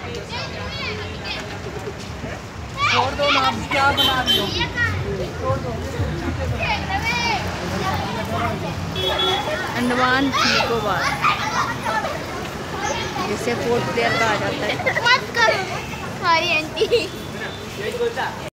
छोड़ दो ना, क्या बना रही हो? छोड़ दो। अंडमान निकोबार जिसे पोर्ट ब्लेयर कहा जाता है। मत करो, सॉरी आंटी।